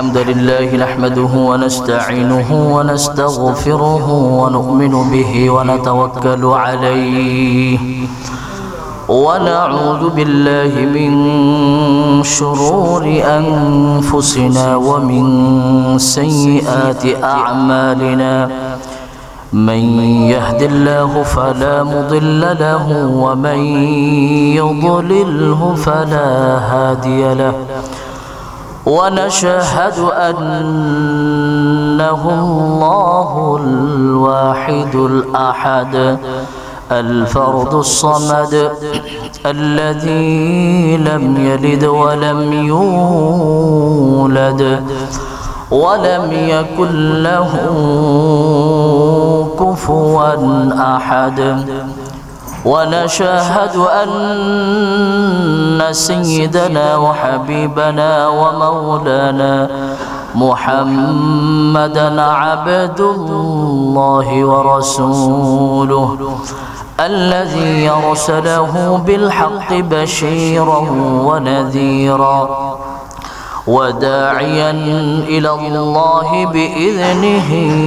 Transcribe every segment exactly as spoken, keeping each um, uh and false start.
الحمد لله نحمده ونستعينه ونستغفره ونؤمن به ونتوكل عليه ونعوذ بالله من شرور أنفسنا ومن سيئات أعمالنا من يهد الله فلا مضل له ومن يضلله فلا هادي له ونشهد أنه الله الواحد الأحد الفرد الصمد الذي لم يلد ولم يولد ولم يكن له كفوا أحد ونشهد أن سيدنا وحبيبنا ومولانا محمدا عبد الله ورسوله الذي أرسله بالحق بشيرا ونذيرا وداعيا إلى الله بإذنه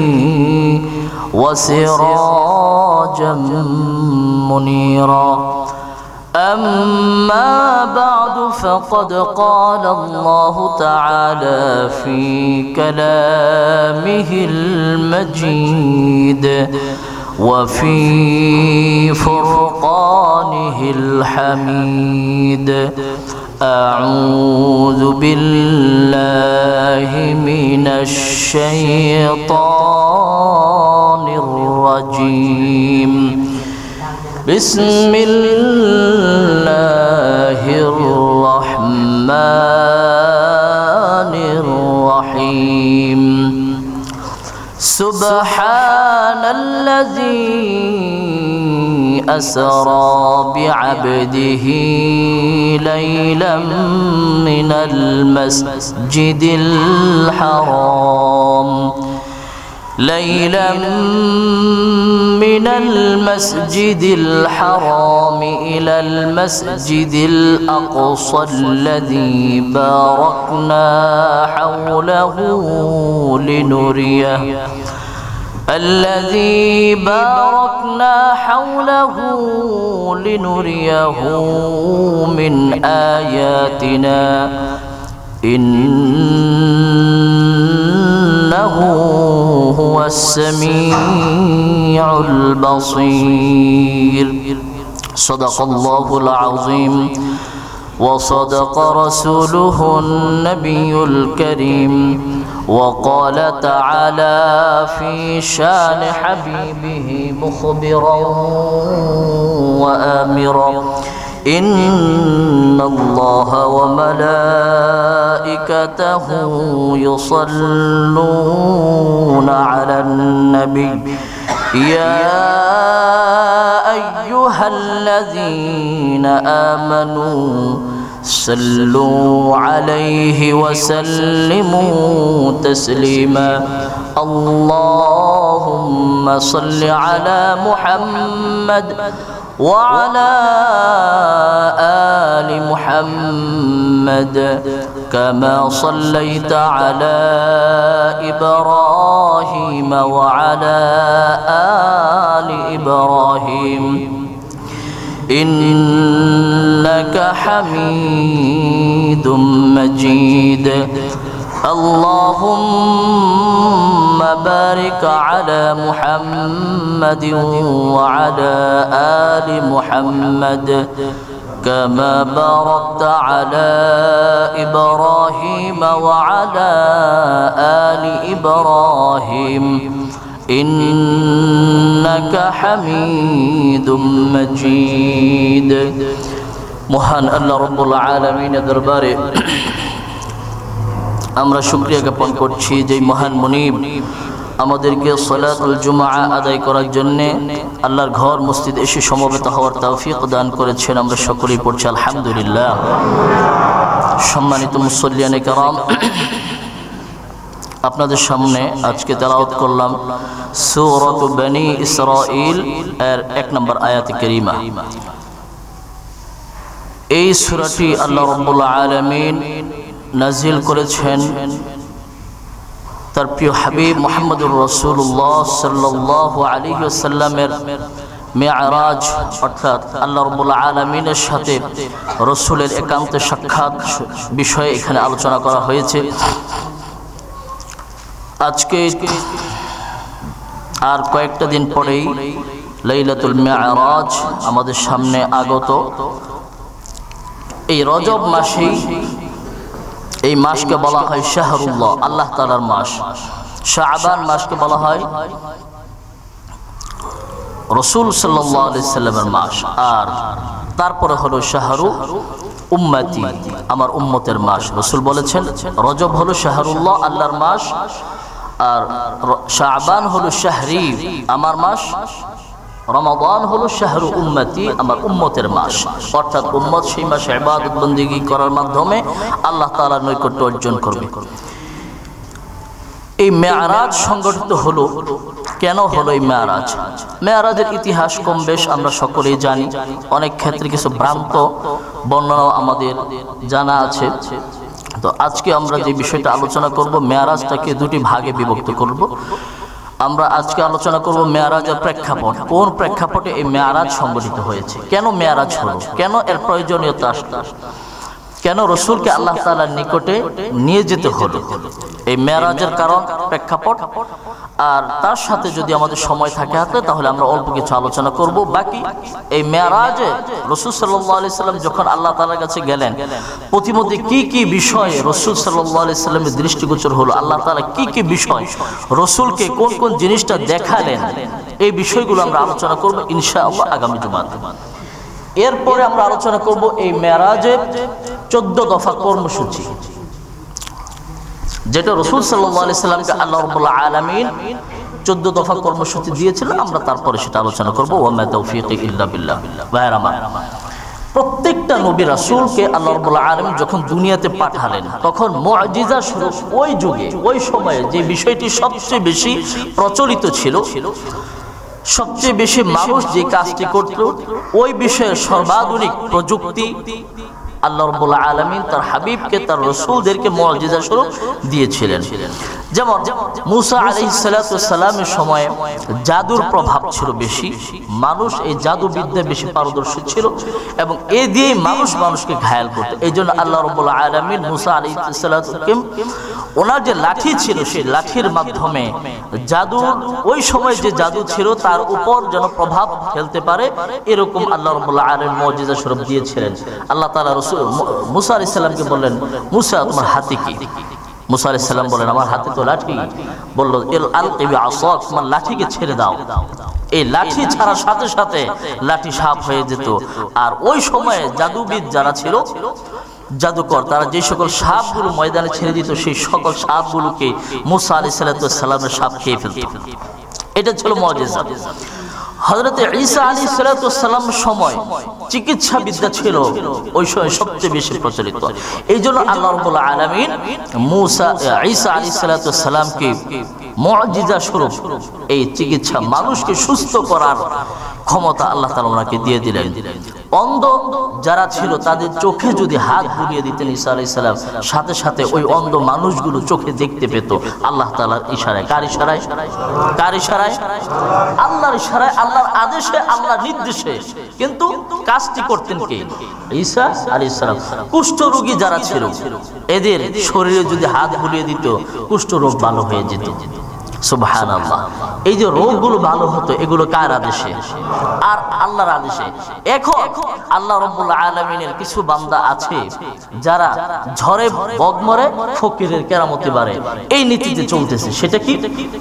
وسراجا منيرا أما بعد فقد قال الله تعالى في كلامه المجيد وفي فرقانه الحميد أعوذ بالله من الشيطان الرجيم بسم الله الرحمن الرحيم سبحان الذي أسرى بعبده ليلا من المسجد الحرام ليلا من المسجد الحرام إلى المسجد الأقصى الذي باركنا حوله لنريه الذي باركنا حوله لنريه من آياتنا إنه هو السميع البصير صدق الله العظيم وصدق رسوله النبي الكريم وقال تعالى في شان حبيبه مخبرا وآمرا إن الله وملائكته يصلون على النبي يا أيها الذين آمنوا صلوا عليه وسلموا تسليما اللهم صل على محمد وعلى آل محمد كما صليت على إبراهيم وعلى آل إبراهيم إنك حميد مجيد اللهم بارك على محمد وعلى آل محمد كما باركت على إبراهيم وعلى آل إبراهيم إنك حميد مجيد মহান আল্লাহ রব্বুল আলামিনের দরবারে আমরা শুকরিয়া জ্ঞাপন করছি যে মহান মুনিব আমাদেরকে সালাতুল জুমআ আদায় করার জন্য আল্লাহর ঘর মসজিদে এসে সমবেত হওয়ার তৌফিক দান করেছেন। আমরা সকলেই পড়ছি আলহামদুলিল্লাহ। সম্মানিত মুসল্লিয়ানে কেরাম, আপনাদের সামনে আজকে তেলাওয়াত করলাম সূরাত বনী ইসরাঈল এর এক নম্বর আয়াত কারীমা। এই সূরাটি আল্লাহ রাব্বুল আলামিন নাজিল করেছেন তার প্রিয় হাবিব মুহাম্মদুর রাসূলুল্লাহ সাল্লাল্লাহু আলাইহি ওয়াসাল্লামের মেরাজ অর্থাৎ আল্লাহ রাব্বুল আলামিনের সাথে রাসূলের একান্ত সাক্ষাৎ বিষয়ে এখানে আলোচনা করা হয়েছে। আজকে আর কয়েকটা দিন পরেই লাইলাতুল মেরাজ আমাদের সামনে আগত। এই রজব মাসেই এই মাসকে বলা হয় শাহরুল্লাহ, আল্লাহ তাআলার মাস। শাবান মাসকে বলা হয় রাসূল সাল্লাল্লাহু আলাইহি সাল্লামের মাস। আর তারপরে হলো শাহরু উম্মতি, আমার উম্মতের মাস। রাসূল বলেছেন রজব হলো শাহরুল্লাহ, আল্লাহর মাস, আর শাবান হলো শাহরি, আমার মাস, রমাদান হলো শাহরু উম্মতি, আমার উম্মতের মাস। অর্থাৎ উম্মত সেই মাসে ইবাদত বন্দেগী করার মাধ্যমে আল্লাহ তাআলার নৈকট্য অর্জন করবে। এই মেরাজ সংগঠিত হলো কেন হলো? এই মেরাজ মেরাজের ইতিহাস কম বেশ আমরা সকলেই জানি। অনেক ক্ষেত্রে কিছু ভ্রান্ত বর্ণনাও আমাদের জানা আছে। তো আজকে আমরা যে বিষয়টা আলোচনা করব, মেরাজটাকে দুটি ভাগে বিভক্ত করব। আমরা আজকে আলোচনা করব মেরাজের প্রেক্ষাপট, কোন প্রেক্ষাপটে এই মেরাজ সংগঠিত হয়েছে, কেন মেরাজ হলো, কেন এর প্রয়োজনীয়তা আসলো, কেন রাসূলকে আল্লাহ তাআলার নিকটে নিয়ে যেতে হলো, এই মেরাজের কারণ প্রেক্ষাপট। আর তার সাথে যদি আমাদের সময় থাকে হাতে তাহলে আমরা অল্প কিছু আলোচনা করব। বাকি এই মেরাজে রাসূল সাল্লাল্লাহু আলাইহি সাল্লাম যখন আল্লাহ তাআলার কাছে গেলেন, প্রতিমধ্যে কি কি বিষয়ে রাসূল সাল্লাল্লাহু আলাইহি সাল্লামের দৃষ্টিগোচর হলো, আল্লাহ তাআলা কি কি বিষয় রাসূলকে কোন কোন জিনিসটা দেখালেন, এই বিষয়গুলো আমরা আলোচনা করব ইনশাআল্লাহ আগামী জুমাতে। এরপরে আমরা আলোচনা করব এই মেরাজের চোদ্দ দফা কর্মসূচি, যেটা রাসূল সাল্লাল্লাহু আলাইহি সাল্লামকে আল্লাহ রাব্বুল আলামিন চোদ্দ দফা কর্মসূচি দিয়েছিলেন। আমরা তারপরে সেটা আলোচনা করব। ওয়া মা তাওফীকি ইল্লা বিল্লাহ। ভাইরা আমার, প্রত্যেকটা নবী রাসূলকে আল্লাহ রাব্বুল আলামিন যখন দুনিয়াতে পাঠালেন তখন মুআজিজা স্বরূপ ওই যুগে ওই সময়ে যে বিষয়টি সবচেয়ে বেশি প্রচলিত ছিল, সবচেয়ে বেশি মানুষ যে কাজটি করত, ওই বিষয়ে সর্বাধুনিক প্রযুক্তি আল্লাহ রাব্বুল আলামিন তার হাবিবকে, তার রাসূলদেরকে মুআজিজা স্বরূপ দিয়েছিলেন। যেমন মূসা আলাইহিস সালাতু ওয়াস সালামের সময়ে জাদুর প্রভাব ছিল বেশি, মানুষ এই জাদুবিদ্যায় বেশি পারদর্শী ছিল এবং এ দিয়ে মানুষ মানুষকে ঘায়াল করত। এই জন্য আল্লাহ রাব্বুল আলামিন মূসা আলাইহিস সালাতুকে ওনার যে লাঠি ছিল সেই লাঠির মাধ্যমে জাদু, ওই সময় যে জাদু ছিল তার উপর যেন প্রভাব ফেলতে পারে, এরকম আল্লাহ রাব্বুল আলামিন মুআজিজা স্বরূপ দিয়েছিলেন। আল্লাহ তাআলা রাসূল মূসা আলাইহিস সালামকে বললেন, মূসা তোমার হাতে কি? মূসা আলাইহিস সালাম বলেন, আমার হাতে তো লাঠি। বলল, ইল আলকি বিআসাক, তোমার লাঠিকে ছেড়ে দাও। এই লাঠি ছাড়ার সাথে সাথে লাঠি সাপ হয়ে যেত। আর ওই সময়ে জাদুবিদ যারা ছিল, জাদুকর, তারা যে সকল সাপগুলো ময়দানে ছেড়ে দিত সেই সকল সাপগুলোকে মূসা আলাইহিস সালামের সাপ খেয়ে ফেলত। এটা ছিল মুআজিজা। হযরত ঈসা আলাইহিস সালামের সময় চিকিৎসা বিদ্যা ছিল ওই সময় সবচেয়ে বেশি প্রচলিত। এই জন্য আল্লাহ রাব্বুল আলামিন মূসা ঈসা আলাইহিস সালামকে মুআজিজা স্বরূপ এই চিকিৎসা, মানুষকে সুস্থ করার ক্ষমতা আল্লাহ তাআলা ওনাকে দিয়ে দিলেন। অন্ধ যারা ছিল তাদের চোখে যদি হাত বুলিয়ে দিতেন ঈসা আলাইহিস সালাম, সাথে সাথে ওই অন্ধ মানুষগুলো চোখে দেখতে পেত আল্লাহ তাআলার ইশারায়। কার ইশারায়? কার ইশারায়? আল্লাহর ইশারায়, আল্লাহর আদেশে, আল্লাহর নির্দেশে। কিন্তু কাজটি করতেন কে? ঈসা আলাইহিস সালাম। কুষ্ঠ রোগী যারা ছিল এদের শরীরে যদি হাত বুলিয়ে দিত কুষ্ঠ রোগ ভালো হয়ে যেত। সুবহানাল্লাহ। এই যে রোগগুলো ভালো হতো এগুলো কার আদেশে? আর আল্লাহর আদেশে। এখন আল্লাহ রাব্বুল আলামিনের কিছু বান্দা আছে যারা ঝড়ে বগ মরে ফকিরের কেরামতি বাড়ে, এই নীতিতে চলতেছে। সেটা কি?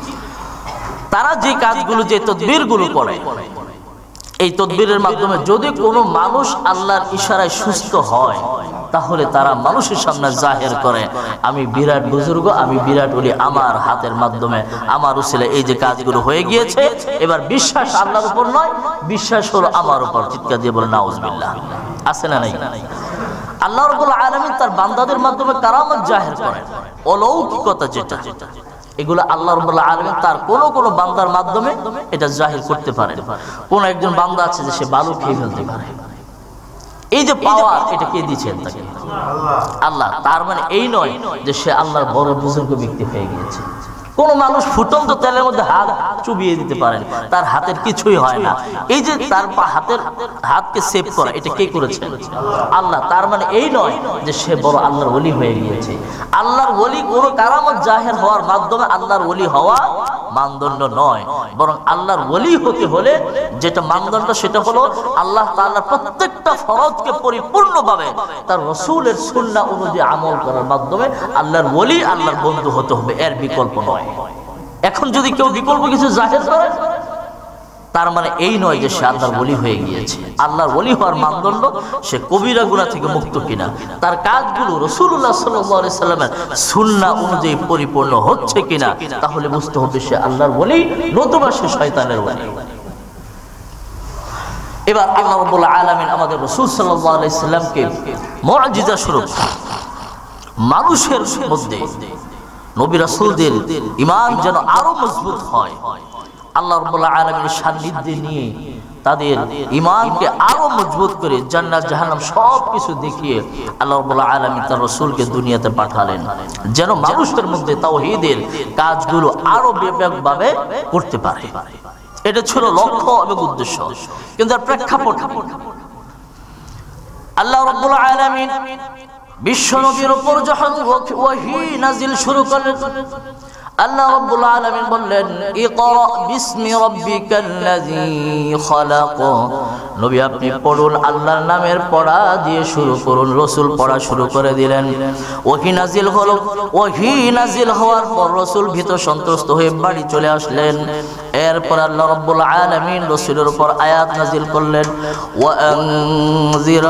তারা যে কাজগুলো, যে তদবিরগুলো করে, এই তদবিরের মাধ্যমে যদি কোনো মানুষ আল্লাহর ইশারায় সুস্থ হয় তাহলে তারা মানুষের সামনে জাহের করে, আমি বিরাট বুজুর্গ, আমি বিরাট ওলি, আমার হাতের মাধ্যমে, আমার উসিলায় এই যে কাজগুলো হয়ে গিয়েছে, এবার বিশ্বাস আল্লাহর উপর নয়, বিশ্বাস হলো আমার উপর। চিৎকার দিয়ে বলে নাউজুবিল্লাহ। আছে না নাই? আল্লাহ রাব্বুল আলামিন তার বান্দাদের মাধ্যমে কারামত জাহের করেন, অলৌকিকতা যেটা, এগুলো আল্লাহ রাব্বুল আলামিন তার কোন কোন বান্দার মাধ্যমে এটা জাহির করতে পারে। কোন একজন বান্দা আছে যে সে বালু খেয়ে ফেলতে পারে, এই যে পাওয়ার, এটা কে দিয়েছেন? তাকে আল্লাহ। তার মানে এই নয় যে সে আল্লাহর বড় বুজুর্গ ব্যক্তি হয়ে গিয়েছে। কোন মানুষ ফুটন্ত তেলের মধ্যে হাত চুবিয়ে দিতে পারেন, তার হাতের কিছুই হয় না। এই যে তার হাতের হাতকে সেভ করা, এটা কে করেছেন? আল্লাহ। তার মানে এই নয় যে সে বড় আল্লাহর ওলি হয়ে গিয়েছে। আল্লাহর ওলি কোন কারামত জাহের হওয়ার মাধ্যমে আল্লাহর ওলি হওয়া মানদণ্ড নয়, বরং আল্লাহর ওলি হতে হলে যেটা মানদণ্ড সেটা হলো আল্লাহ তাআলার প্রত্যেকটা ফরজকে পরিপূর্ণভাবে তার রাসূলের সুন্নাহ অনুযায়ী আমল করার মাধ্যমে আল্লাহর ওলি, আল্লাহর বন্ধু হতে হবে, এর বিকল্প নয়। এখন যদি কেউ বিকল্প কিছু জাহের করে, তার মানে এই নয় যে সে আল্লাহর ওলি হয়ে গিয়েছে। আল্লাহর ওলি হওয়ার মানদণ্ড সে কবিরা গুনাহ থেকে মুক্ত কিনা, তার কাজগুলো রাসূলুল্লাহ সাল্লাল্লাহু আলাইহি সাল্লামের সুন্নাহ অনুযায়ী পরিপূর্ণ হচ্ছে কিনা, তাহলে বুঝতে হবে সে আল্লাহর ওলি, নতুবা সে শয়তানের ওলি। এবার আল্লাহ রাব্বুল আলামিন আমাদের রাসূল সাল্লাল্লাহু আলাইহি সাল্লামকে মুআজিজা স্বরূপ মানুষের মধ্যে নবী রাসূলদের ঈমান যেন আরো মজবুত হয়, আল্লাহ রাব্বুল আলামিনের সান্নিধ্যে নিয়ে তাদের ঈমানকে আরো মজবুত করে জান্নাত জাহান্নাম সবকিছু দেখিয়ে আল্লাহ রাব্বুল আলামিন তার রাসূলকে দুনিয়াতে পাঠালেন, যেন মানুষের মধ্যে তাওহীদের কাজগুলো আরো ব্যাপকভাবে করতে পারে। এটা ছিল লক্ষ্য এবং উদ্দেশ্য। কিন্তু এর প্রেক্ষাপট, আল্লাহ রাব্বুল আলামিন বিশ্ব নবীর উপর যখন ওহী নাজিল শুরু করলেন, আল্লাহ রাব্বুল আলামিন বললেন, ইকরা বিসমি রাব্বিকাল্লাযী খালাক। নবী আপনি পড়ুন, আল্লাহর নামের পড়া দিয়ে শুরু করুন। রাসূল পড়া শুরু করে দিলেন। ওহী নাজিল হলো। ওহী নাজিল হওয়ার পর রাসূল ভীত সন্ত্রস্ত হয়ে বাড়ি চলে আসলেন। এরপর আল্লাহ রাব্বুল আলামিন রাসূলের উপর আয়াত নাজিল করলেন, ওয়া আনজির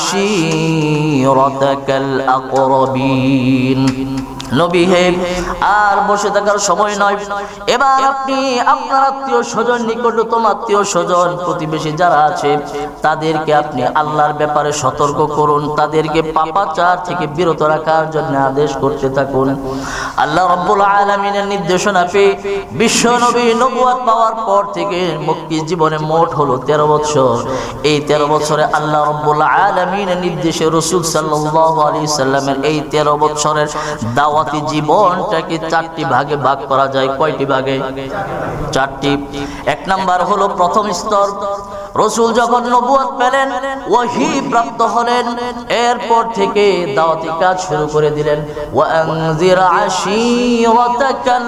আশীরাতাকাল আকরাবিন। নবী হে, আর বসে থাকার সময় নয়, এবার আপনি আপনার আত্মীয় স্বজন, নিকটতম আত্মীয় স্বজন, প্রতিবেশী যারা আছে তাদেরকে আপনি আল্লাহর ব্যাপারে সতর্ক করুন, তাদেরকে পাপাচার থেকে বিরত রাখার জন্য আদেশ করতে থাকুন। আল্লাহ রাব্বুল আলামিনের নির্দেশনা পেয়ে বিশ্ব নবী নবুয়ত পাওয়ার পর থেকে মক্কি জীবনে মোট হলো তেরো বছর। এই তেরো বছরে আল্লাহ রাব্বুল আলামিনের নির্দেশে রাসূল সাল্লাল্লাহু আলাইহি সাল্লামের এই তেরো বছরের দাওয়াতি জীবনটাকে চারটি ভাগে ভাগ করা যায়। কয়টি ভাগে? চারটি। এক নাম্বার হলো প্রথম স্তর, রাসূল যখন নবুয়ত পেলেন, ওহী প্রাপ্ত হলেন, এরপর থেকে দাওয়াতি কাজ শুরু করে দিলেন। ওয়া আনজির আশীরাতাকাল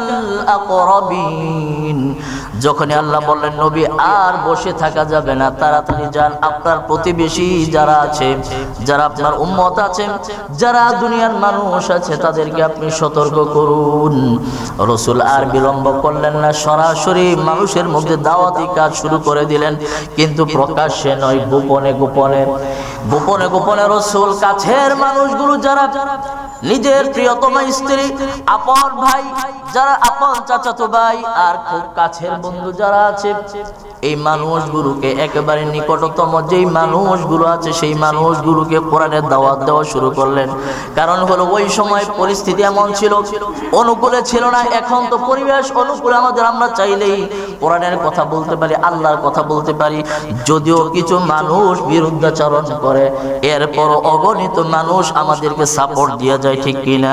আকরাবিন। যখন আল্লাহ বললেন নবী আর বসে থাকা যাবে না, তাড়াতাড়ি যান, আপনার প্রতিবেশী যারা আছে, যারা আপনার উম্মত আছে, যারা দুনিয়ার মানুষ আছে, তাদেরকে আপনি সতর্ক করুন। রাসূল আর বিলম্ব করলেন না, সরাসরি মানুষের মধ্যে দাওয়াতি কাজ শুরু করে দিলেন। কিন্তু প্রকাশ্যে নয়, গোপনে গোপনে গোপনে গোপনে রাসূল কাছের মানুষগুলো, যারা নিজের প্রিয়তমা স্ত্রী, আপন ভাই, যারা আপন চাচাতো ভাই, আর খুব কাছের বন্ধু যারা আছে, এই মানুষগুলোকে একেবারে নিকটতম যেই মানুষগুলো আছে সেই মানুষগুলোকে কোরআনের দাওয়াত দেওয়া শুরু করলেন। কারণ হলো ওই সময় পরিস্থিতি এমন ছিল, অনুকূলে ছিল না। এখন তো পরিবেশ অনুকূলে, আমাদের আমরা চাইলেই কোরআনের কথা বলতে পারি, আল্লাহর কথা বলতে পারি। যদিও কিছু মানুষ বিরুদ্ধাচরণ করে, এরপর অগণিত মানুষ আমাদেরকে সাপোর্ট দিয়ে যায়, ঠিক কিনা?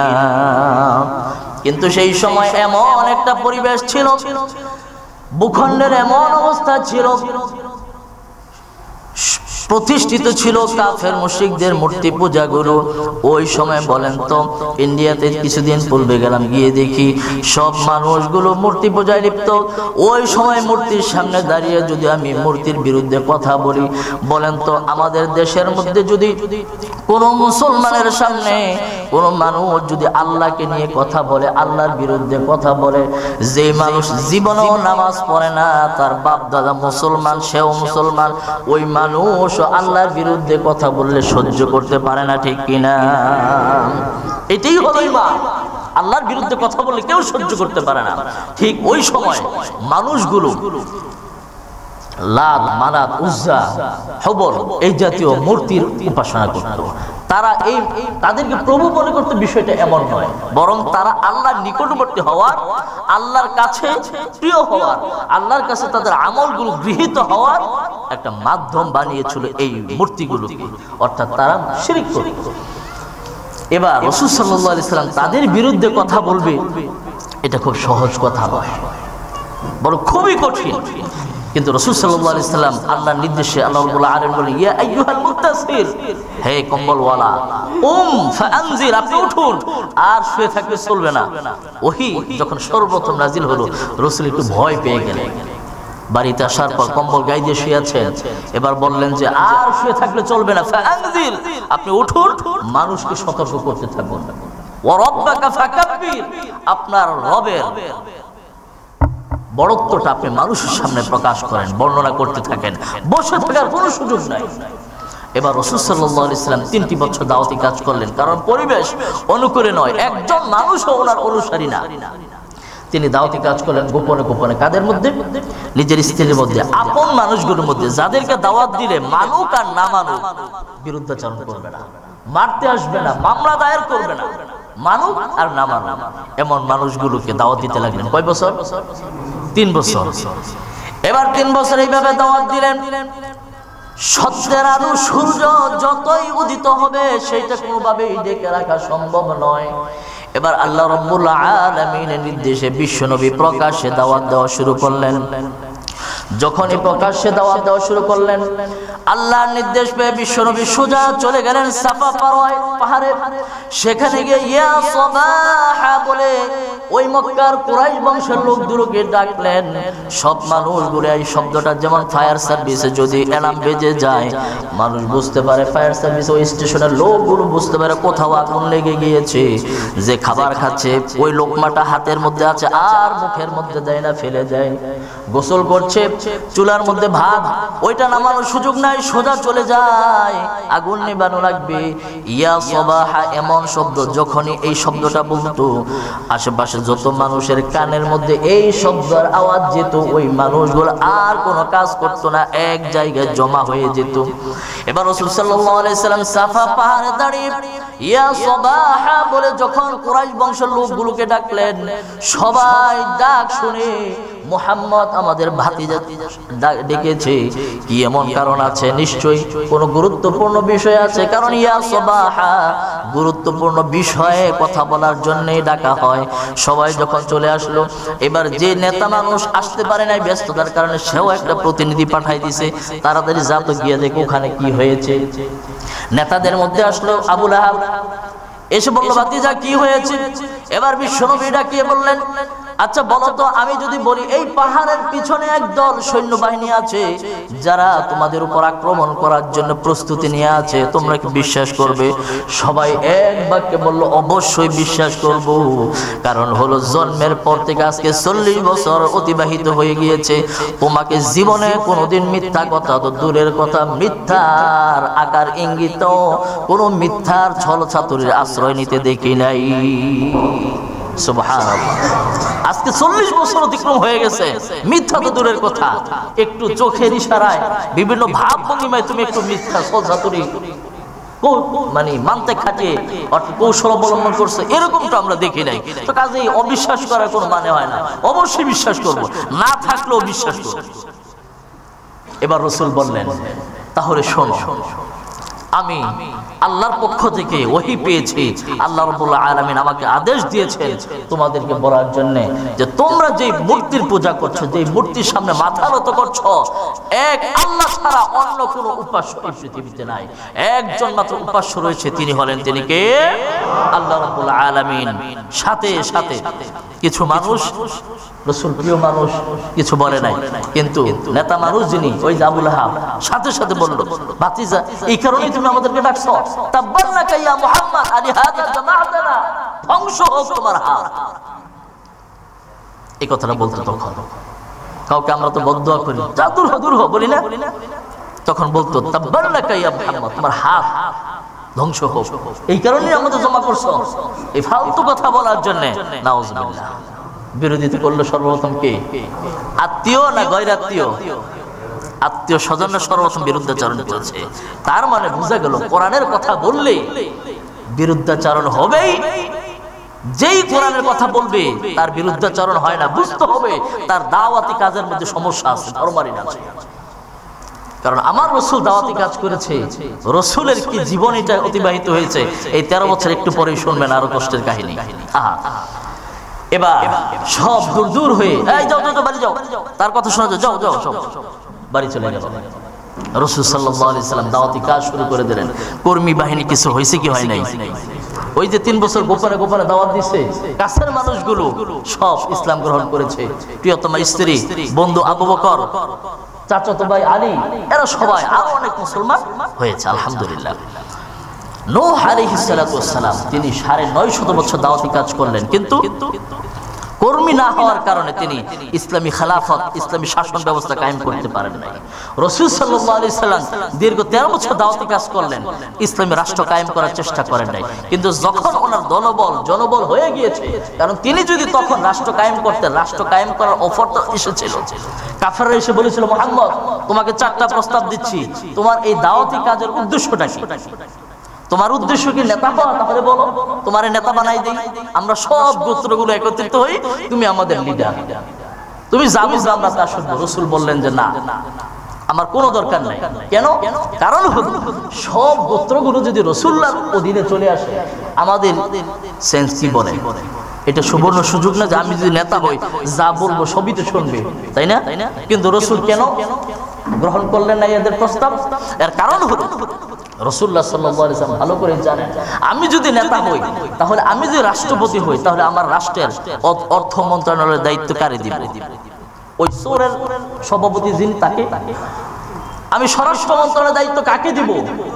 কিন্তু সেই সময় এমন একটা পরিবেশ ছিল, ভূখণ্ডের এমন অবস্থা ছিল, প্রতিষ্ঠিত ছিল কাফের মুশরিকদের মূর্তি পূজাগুলো। ওই সময় বলেন তো, ইন্ডিয়াতে কিছুদিন পূর্বে গেলাম, গিয়ে দেখি সব মানুষগুলো মূর্তি পূজায় লিপ্ত। ওই সময় মূর্তির সামনে দাঁড়িয়ে যদি আমি মূর্তির বিরুদ্ধে কথা বলি, বলেন তো আমাদের দেশের মধ্যে যদি কোনো মুসলমানের সামনে কোনো মানুষ যদি আল্লাহকে নিয়ে কথা বলে, আল্লাহর বিরুদ্ধে কথা বলে, যে মানুষ জীবনেও নামাজ পড়ে না, তার বাপ দাদা মুসলমান, সেও মুসলমান, ওই মানুষ আল্লাহর বিরুদ্ধে কথা বললে সহ্য করতে পারে না, ঠিক কিনা? এটাই হলো ঈমান। আল্লাহর বিরুদ্ধে কথা বললে কেউ সহ্য করতে পারে না। ঠিক ওই সময় মানুষগুলো লাত, মানাত, উজ্জা, হুবল এই জাতীয় মূর্তির উপাসনা করত। তারা এই তাদেরকে প্রভু মনে করতে, বিষয়টা এমন নয়, বরং তারা আল্লাহর নিকটবর্তী হওয়ার, আল্লাহর কাছে প্রিয় হওয়ার, আল্লাহর কাছে তাদের আমলগুলো গৃহীত হওয়ার একটা মাধ্যম বানিয়েছিল এই মূর্তিগুলোকে, অর্থাৎ তারা শিরক করত। এবার রাসূল সাল্লাল্লাহু আলাইহি সাল্লাম তাদের বিরুদ্ধে কথা বলবে, এটা খুব সহজ কথা নয়, বড় খুবই কঠিন। কিন্তু রাসূল সাল্লাল্লাহু আলাইহি সাল্লাম আল্লাহর নির্দেশে আল্লাহ রাব্বুল আলামিন বলেন, ইয়া আইয়ুহাল মুত্তাসির, হে কম্বলওয়ালা, উম ফাআনজির, আপনি উঠুন, আর শুয়ে থাকলে চলবে না। ওহী যখন সর্বপ্রথম নাজিল হলো, রাসূল একটু ভয় পেয়ে গেলেন। বাড়িতে আসার পর কম্বল গায়ে দিয়ে শুয়ে আছেন, এবার বললেন যে আর শুয়ে থাকলে চলবে না, ফাআনজির, আপনি উঠুন, মানুষকে সতর্ক করতে থাকুন। ওয়া রাব্বাকা ফাকাব্বির, আপনার রবের বড়ত্বটা আপনি মানুষের সামনে প্রকাশ করেন, বর্ণনা করতে থাকেন, বসে থাকার কোনো সুযোগ নাই। এবার রাসূল সাল্লাল্লাহু আলাইহি সাল্লাম তিনটি বছর দাওয়াতি কাজ করলেন, কারণ পরিবেশ অনুকূলে নয়, একজন মানুষও ওনার অনুসারী না। তিনি দাওয়াতি কাজ করলেন গোপনে গোপনে, কাদের মধ্যে? নিজের স্ত্রীর মধ্যে, আপন মানুষগুলোর মধ্যে, যাদেরকে দাওয়াত দিলে মানুক আর না মানুক বিরুদ্ধাচরণ করবে না, মারতে আসবে না, মামলা দায়ের করবে না, মানুক আর না মানুক এমন মানুষগুলোকে দাওয়াত দিতে লাগলেন। কয় বছর? তিন বছর। এবার তিন বছর এইভাবে দাওয়াত দিলেন। সত্যের আলো সূর্য যতই উদিত হবে সেইটা কোনোভাবেই ডেকে রাখা সম্ভব নয়। এবার আল্লাহ রাব্বুল আলামিনের নির্দেশে বিশ্বনবী প্রকাশ্যে দাওয়াত দেওয়া শুরু করলেন। যখনই প্রকাশ্যে দাওয়াত দেওয়া শুরু করলেন, আল্লাহর নির্দেশ পেয়ে বিশ্বনবী সোজা চলে গেলেন সাফা পাহাড়ে। সেখানে গিয়ে ইয়া সাবাহা বলে ওই মক্কার কুরাইশ বংশের লোকগুলোকে ডাকলেন। সব মানুষগুলো এই শব্দটা যেমন ফায়ার সার্ভিসে যদি অ্যালার্ম বেজে যায়, মানুষ বুঝতে পারে, ফায়ার সার্ভিস ওই স্টেশনের লোকগুলো বুঝতে পারে কোথাও আগুন লেগে গিয়েছে। যে খাবার খাচ্ছে ওই লোকমাটা হাতের মধ্যে আছে আর মুখের মধ্যে দেয় না, ফেলে দেয়। গোসল করছে, চুলার মধ্যে ভাত, ওইটা নামানোর সুযোগ নাই, সোজা চলে যায়, আগুন নিবানো লাগবে। ইয়া সাবাহা এমন শব্দ, যখনই এই শব্দটা বলতো আশেপাশে যত মানুষের কানের মধ্যে এই শব্দের আওয়াজ যেত, ওই মানুষগুলো আর কোনো কাজ করতো না, এক জায়গায় জমা হয়ে যেত। এবার রাসূল সাল্লাল্লাহু আলাইহি সাল্লাম সাফা পাহাড়ে দাঁড়িয়ে ইয়া সাবাহা বলে যখন কুরাইশ বংশের লোকগুলোকে ডাকলেন, সবাই ডাক শুনে মুহাম্মদ আমাদের ভাতিজা ডেকেছে, কি এমন কারণ আছে? নিশ্চয়ই কোনো গুরুত্বপূর্ণ বিষয় আছে, কারণ ইয়া সাবাহা গুরুত্বপূর্ণ বিষয়ে কথা বলার জন্যই ডাকা হয়। সবাই যখন চলে আসলো, এবার যে নেতা মানুষ আসতে পারে নাই ব্যস্ততার কারণে, সেও একটা প্রতিনিধি পাঠাই দিছে, তাড়াতাড়ি যা তো গিয়ে দেখো ওখানে কি হয়েছে। নেতাদের মধ্যে আসলো আবু লাহাব, এসে বলল, ভাতিজা কি হয়েছে? এবার বিশ্বনবী ডাকিয়ে বললেন, আচ্ছা বলো তো, আমি যদি বলি এই পাহাড়ের পিছনে একদল সৈন্যবাহিনী আছে যারা তোমাদের উপর আক্রমণ করার জন্য প্রস্তুতি নিয়ে আছে, তোমরা কি বিশ্বাস করবে? সবাই এক বাক্যে বলল, অবশ্যই বিশ্বাস করব। কারণ হলো জন্মের পর থেকে আজকে চল্লিশ বছর অতিবাহিত হয়ে গিয়েছে, তোমাকে জীবনে কোনোদিন মিথ্যা কথা তো দূরের কথা, মিথ্যার আকার ইঙ্গিত, কোনো মিথ্যার ছলছাতুরির আশ্রয় নিতে দেখি নাই। সুবহানাল্লাহ, আজকে চল্লিশ বছর অতিক্রম হয়ে গেছে, মিথ্যা তো দূরের কথা, একটু চোখের ইশারায় বিভিন্ন ভাব ভঙ্গিমায় তুমি একটু মিথ্যা ছলছাতুরি মানে মানতে খাটিয়ে কৌশল অবলম্বন করছে, এরকমটা আমরা দেখি নাই। তো কাজেই অবিশ্বাস করার কোনো মানে হয় না, অবশ্যই বিশ্বাস করব, না থাকলেও বিশ্বাস করব। এবার রাসূল বললেন, তাহলে শোনো, আমি আল্লাহর পক্ষ থেকে ওহী পেয়েছি, আল্লাহ রাব্বুল আলামিন আমাকে আদেশ দিয়েছেন তোমাদেরকে বলার জন্য যে তোমরা যে মূর্তির পূজা করছো, যে মূর্তির সামনে মাথা নত করছো, এক আল্লাহ ছাড়া অন্য কোনো উপাস্য এই পৃথিবীতে নাই। একজন মাত্র উপাস্য রয়েছে, তিনি হলেন, তিনি কে? আল্লাহ রাব্বুল আলামিন। সাথে সাথে কিছু মানুষ, রাসূল প্রিয় মানুষ, কিছু বলে নাই, কিন্তু নেতা মানুষ যিনি, ওই আবু লাহাব, সাথে সাথে বলল, ভাতিজা এই কারণেই তুমি আমাদেরকে ডাকছো? তাব্বাল্লাকা ইয়া মুহাম্মদ আলি হাযা জামাআতানা, ধ্বংস হোক তোমার হাত। এই কথাটা বলতে তখন কাউকে আমরা তো বদদুয়া করি, যা দূর হ দূর হ বলি না, তখন বলতো তাব্বাল্লাকা ইয়া মুহাম্মদ, তোমার হাত ধ্বংস হোক, এই কারণেই আমাদের জমা করছো এই ফালতু কথা বলার জন্য। নাউজুবিল্লাহ। বিরোধিতা করলো সর্বপ্রথম কে? আত্মীয় না গৈর আত্মীয়? আত্মীয় স্বজন সর্বপ্রথম বিরুদ্ধাচরণ করেছে। তার মানে বোঝা গেল কোরআনের কথা বললে বিরুদ্ধাচরণ হবেই। যেই কোরআনের কথা বলবে তার বিরুদ্ধাচরণ হয় না, বুঝতে হবে তার দাওয়াতি কাজের মধ্যে সমস্যা আছে, ধর্মারিন আছে। কারণ আমার রাসূল দাওয়াতি কাজ করেছে, রাসূলের কি জীবন এটা অতিবাহিত হয়েছে, এই তেরো বছর একটু পরেই শুনবেন আরো কষ্টের কাহিনী। আহা, এবার সব দূর দূর হয়ে এই যাও যাও বাড়ি যাও, তার কথা শোনা যাও যাও সব বাড়ি চলে গেল। রাসূল সাল্লাল্লাহু আলাইহি সাল্লাম দাওয়াতি কাজ শুরু করে দিলেন। কর্মী বাহিনী কিছু হয়েছে কি হয় নাই? ওই যে তিন বছর গোপনে গোপনে দাওয়াত দিচ্ছে, কাছের মানুষগুলো সব ইসলাম গ্রহণ করেছে। প্রিয়তমা স্ত্রী, বন্ধু আবু বকর, চাচাতো ভাই আলী, এরা সবাই আরো অনেক মুসলমান হয়েছে আলহামদুলিল্লাহ। নূহ আলাইহিস সালাতু ওয়াস সালাম তিনি সাড়ে নয় শত বছর দাওয়াতি কাজ করলেন, কিন্তু কর্মী না হওয়ার কারণে তিনি ইসলামী খেলাফত, ইসলামী শাসন ব্যবস্থা কায়েম করতে পারেন নাই। রাসূল সাল্লাল্লাহু আলাইহি সাল্লাম দীর্ঘ তেরো বছর দাওয়াতি কাজ করলেন, ইসলামী রাষ্ট্র কায়েম করার চেষ্টা করেন নাই। কিন্তু যখন ওনার দলবল জনবল হয়ে গিয়েছে, কারণ তিনি যদি তখন রাষ্ট্র কায়েম করতেন, রাষ্ট্র কায়েম করার অফার তো এসেছিল। কাফেররা এসে বলেছিল, মুহাম্মদ তোমাকে চারটা প্রস্তাব দিচ্ছি, তোমার এই দাওয়াতি কাজের উদ্দেশ্যটা কি? তোমার উদ্দেশ্য কি নেতা হওয়া? তাহলে বলো, তোমার নেতা বানাই দেই, আমরা সব গোত্রগুলো একত্রিত হই, তুমি আমাদের লিডার, তুমি যা বুঝবে আমরা তা শুনবো। রাসূল বললেন যে না, আমার কোনো দরকার নাই। কেন? কারণ হলো সব গোত্রগুলো যদি রাসূলুল্লাহর অধীনে চলে আসে, আমাদের সেন্স কি বলে, এটা সুবর্ণ সুযোগ না যে আমি যদি নেতা হই যা বলবো সবই তো শুনবে, তাই না? কিন্তু রাসূল কেন গ্রহণ করলেন না এদের প্রস্তাব? এর কারণ হলো রাসূলুল্লাহ সাল্লাল্লাহু আলাইহি ওয়াসাল্লাম ভালো করে জানেন, আমি যদি নেতা হই, তাহলে আমি যদি রাষ্ট্রপতি হই, তাহলে আমার রাষ্ট্রের অর্থ মন্ত্রণালয়ের দায়িত্ব কারে দিব? ওই চোরের সভাপতি যিনি, তাকে। আমি স্বরাষ্ট্র মন্ত্রণালয়ের দায়িত্ব কাকে দিব?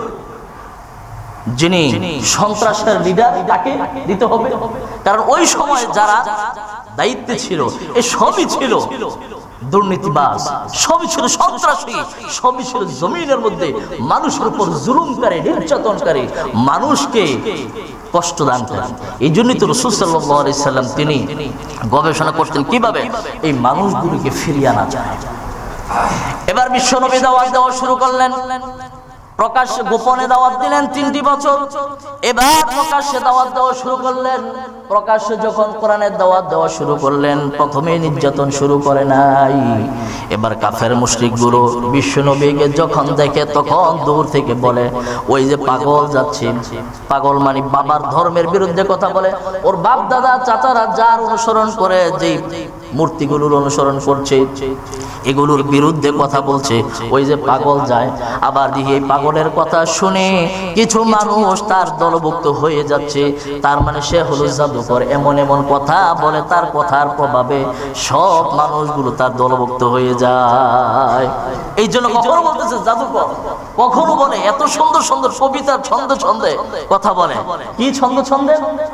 যিনি সন্ত্রাসের লিডার, তাকে দিতে হবে। কারণ ওই সময় যারা দায়িত্বে ছিল এই সবই ছিল দুর্নীতিবাজ, সবই ছিল সন্ত্রাসী, সবই ছিল জমিনের মধ্যে মানুষের উপর জুলুমকারী, নির্যাতনকারী, মানুষকে কষ্ট দান করে। এই জন্যই তো রাসূল সাল্লাল্লাহু আলাইহি সাল্লাম তিনি গবেষণা করতেন কিভাবে এই মানুষগুলোকে ফিরিয়ে আনা যায়। এবার বিশ্বনবী দাওয়াত দেওয়া শুরু করলেন, প্রকাশ্যে গোপনে দাওয়াত দিলেন তিনটি বছর, এবার প্রকাশ্যে দাওয়াত দেওয়া শুরু করলেন। প্রকাশ্যে যখন কোরআনের দাওয়াত দেওয়া শুরু করলেন, প্রথমে নির্যাতন শুরু করে নাই। এবার কাফের মুশরিকগুলো বিশ্বনবীকে যখন দেখে তখন দূর থেকে বলে, ওই যে পাগল যাচ্ছে, পাগল মানে বাবার ধর্মের বিরুদ্ধে কথা বলে, ওর বাপ দাদা চাচারা যার অনুসরণ করে, যেই মূর্তিগুলোর অনুসরণ করছে, এগুলোর বিরুদ্ধে কথা বলছে, ওই যে পাগল যায়। আবার দিয়ে পাগলের কথা শুনে কিছু মানুষ তার দলভুক্ত হয়ে যাচ্ছে, তার মানে সে হলো জাদুকর, এমন এমন কথা বলে, তার কথার প্রভাবে সব মানুষগুলো তার দলভুক্ত হয়ে যায়। এই জন্য কখনো বলতেছে জাদুকর, কখনো বলে এত সুন্দর সুন্দর কবিতার ছন্দে ছন্দে কথা বলে। কি ছন্দ ছন্দে?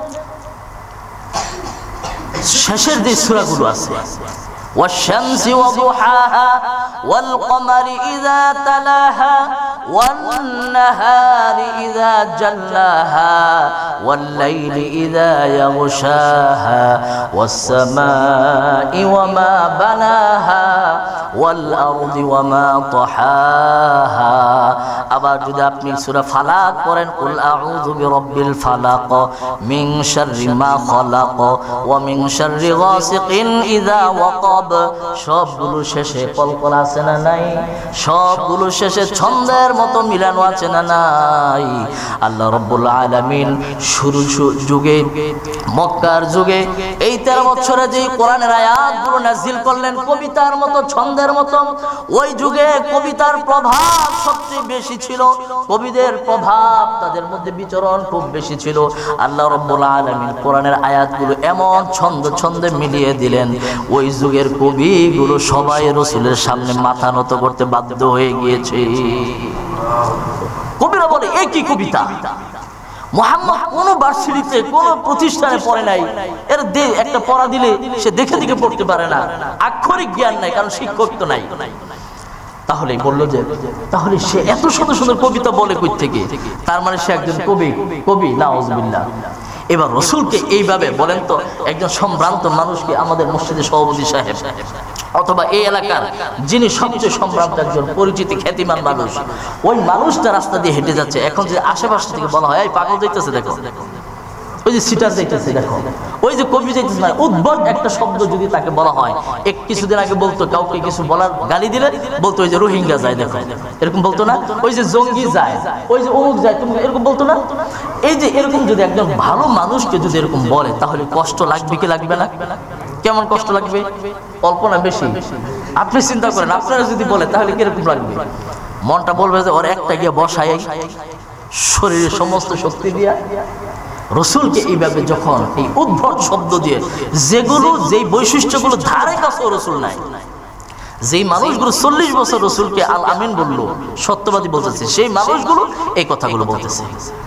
শেষের যে সূরাগুলো আছে, والشمس وضحاها والقمر إذا تلاها والنهار إذا جلاها والليل إذا يغشاها والسماء وما بناها والأرض وما طحاها। আবার যদি আপনি সূরা ফালাক পড়েন, কুল আউযু বিরাব্বিল ফালাক মিন শাররি মা খালাক ওয়া মিন শাররি গাসিকিন ইযা ওয়াকাব, সবগুলো শেষে কলকল আছে না নাই? সবগুলো শেষে ছন্দের মতো মিলানো আছে না নাই? আল্লাহ রাব্বুল আলামিন শুরু যুগে, মক্কার যুগে, এই তেরো বছরে যে কোরআনের আয়াতগুলো নাযিল করলেন কবিতার মতো, ছন্দের মতো, ওই যুগে কবিতার প্রভাব সবচেয়ে বেশি ছিল, কবিদের প্রভাব তাদের মধ্যে বিচরণ খুব বেশি ছিল। আল্লাহ রাব্বুল আলামিন কোরআনের আয়াতগুলো এমন ছন্দ ছন্দে মিলিয়ে দিলেন, ওই যুগের কবিগুলো সবাই রাসূলের সামনে মাথা নত করতে বাধ্য হয়ে গিয়েছে। কবিরা বলে, এ কি কবিতা? মুহাম্মদ কোন ভার্সিটিতে কোন প্রতিষ্ঠানে পড়ে নাই, এর দে একটা পড়া দিলে সে দেখে দেখে পড়তে পারে না, আক্ষরিক জ্ঞান নাই, কারণ শিক্ষক তো নাই। তাহলে বললো যে তাহলে সে এত সুন্দর সুন্দর কবিতা বলে কই থেকে? তার মানে সে একজন কবি। কবি নাউজুবিল্লাহ। এবার রাসূলকে এইভাবে বলেন তো, একজন সম্ভ্রান্ত মানুষকে, আমাদের মসজিদের সভাপতি সাহেব অথবা এই এলাকার যিনি সবচেয়ে সম্ভ্রান্ত একজন পরিচিতি খ্যাতিমান মানুষ, ওই মানুষটা রাস্তা দিয়ে হেঁটে যাচ্ছে, এখন যে আশেপাশে থেকে বলা হয় এই পাগল যাইতেছে দেখো, ওই যে সিটার যাইতেছে দেখো, ওই যে কবি যাইতেছে না, উদ্ভট একটা শব্দ যদি তাকে বলা হয়, এক কিছুদিন আগে বলতো কাউকে কিছু বলার গালি দিলে বলতো ওই যে রোহিঙ্গা যায়, দেখো এরকম বলতো না, ওই যে জঙ্গি যায়, ওই যে অমুক যায়, তুমি এরকম বলতো না। এই যে এরকম যদি একজন ভালো মানুষকে যদি এরকম বলে তাহলে কষ্ট লাগবে কি লাগবে না? কেমন কষ্ট লাগবে? অল্প না বেশি? আপনি চিন্তা করেন, আপনারা যদি বলে তাহলে কিরকম লাগবে? মনটা বলবে যে ওর একটা গিয়ে বসায়, শরীরের সমস্ত শক্তি দিয়া রসুলকে এইভাবে যখন এই উদ্ভট শব্দ দিয়ে, যেগুলো যেই বৈশিষ্ট্যগুলো ধারে কাছেও রসুল নাই, যেই মানুষগুলো চল্লিশ বছর রসুলকে আল আমিন বললো, সত্যবাদী বলতেছে, সেই মানুষগুলো এই কথাগুলো বলতেছে।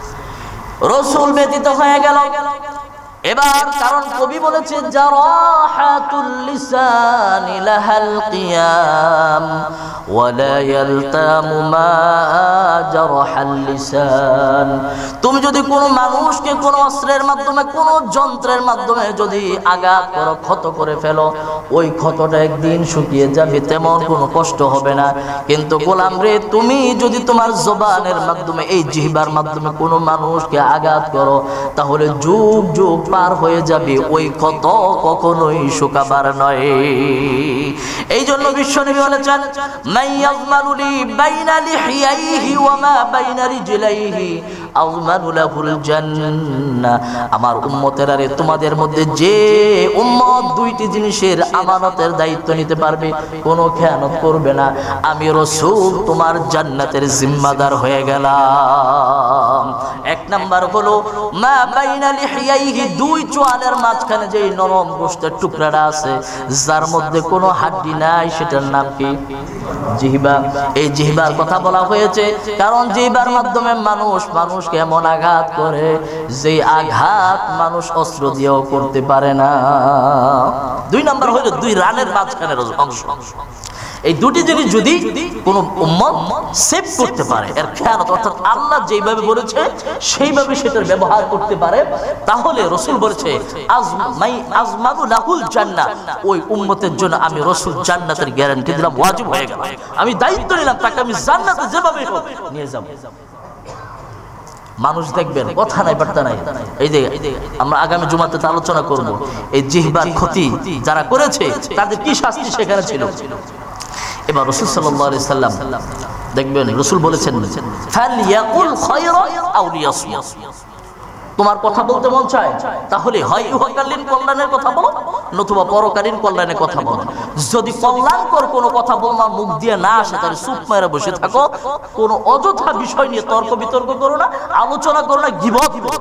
রসুল ব্যতীত হয়ে গেল। এবার কারণ কবি বলেছে জারাহাতুল লিসানি লাহাল কিয়াম ওয়ালা ইয়ালতামু মা জারাহাল লিসান। তুমি যদি কোনো মানুষকে কোনো অস্ত্রের মাধ্যমে, কোনো যন্ত্রের মাধ্যমে যদি আঘাত করো, ক্ষত করে ফেলো, ওই ক্ষতটা একদিন শুকিয়ে যাবে, তেমন কোনো কষ্ট হবে না। কিন্তু গোলাম রে, তুমি যদি তোমার জবানের মাধ্যমে, এই জিহ্বার মাধ্যমে কোনো মানুষকে আঘাত করো, তাহলে যুগ যুগ পার হয়ে যাবে, ওই ক্ষত কখনোই শুকাবার নয়। এই জন্য বিশ্বনবী বলেছেন মাইয়াযমানু লি বাইনা লিহিয়াইহি ওয়া মা বাইনা রিজলাইহি আযমানু লাহুল জান্নাহ। আমার উম্মতেরা রে, তোমাদের মধ্যে যে উম্মত দুইটি জিনিসের আমানতের দায়িত্ব নিতে পারবে, কোনো খেয়ানত করবে না, আমি রাসূল তোমার জান্নাতের জিম্মাদার হয়ে গেলাম। এক নাম্বার হলো মা বাইনা লিহিয়াইহি, দুই চোয়ালের মাঝখানে যে নরম গোশতের টুকরাটা আছে, যার মধ্যে কোনো হাড্ডি নাই, সেটার নাম কি? জিহ্বা। এই জিহ্বার কথা বলা হয়েছে কারণ জিহ্বার মাধ্যমে মানুষ মানুষকে এমন আঘাত করে যে আঘাত মানুষ অস্ত্র দিয়েও করতে পারে না। দুই নাম্বার হলো দুই রানের মাঝখানের অংশ। এই দুটি জিনিস যদি কোনো উম্মত সেভ করতে পারে, এর খেয়ানত অর্থাৎ আল্লাহ যেইভাবে বলেছে সেইভাবে সেটার ব্যবহার করতে পারে, তাহলে রাসূল বলেছে আজমাই আজমানু লাহুল জান্নাহ, ওই উম্মতের জন্য আমি রাসূল জান্নাতের গ্যারান্টি দিলাম, ওয়াজিব হয়ে গেল। আমি দায়িত্ব নিলাম তাকে আমি জান্নাতে যেভাবে হোক নিয়ে যাব। মানুষ দেখবেন কথা নাই বার্তা নাই। এই যে আমরা আগামী জুমাতে আলোচনা করব, এই জিহ্বার ক্ষতি যারা করেছে তাদের কি শাস্তি সেখানে ছিল। এবার রাসূল সাল্লাল্লাহু আলাইহি সাল্লাম দেখবেন রাসূল বলেছেন ফালইয়াকুল খায়রান আও লিয়াসমুত। তোমার কথা বলতে মন চায় তাহলে হয় ইহকালীন কল্যাণের কথা বলো, নতুবা পরকালীন কল্যাণের কথা বলো। যদি কল্যাণকর কোনো কথা বলার মুখ দিয়ে না আসে তাহলে চুপ মেরে বসে থাকো, কোনো অযথা বিষয় নিয়ে তর্ক বিতর্ক করো না, আলোচনা করো না, গীবত করো।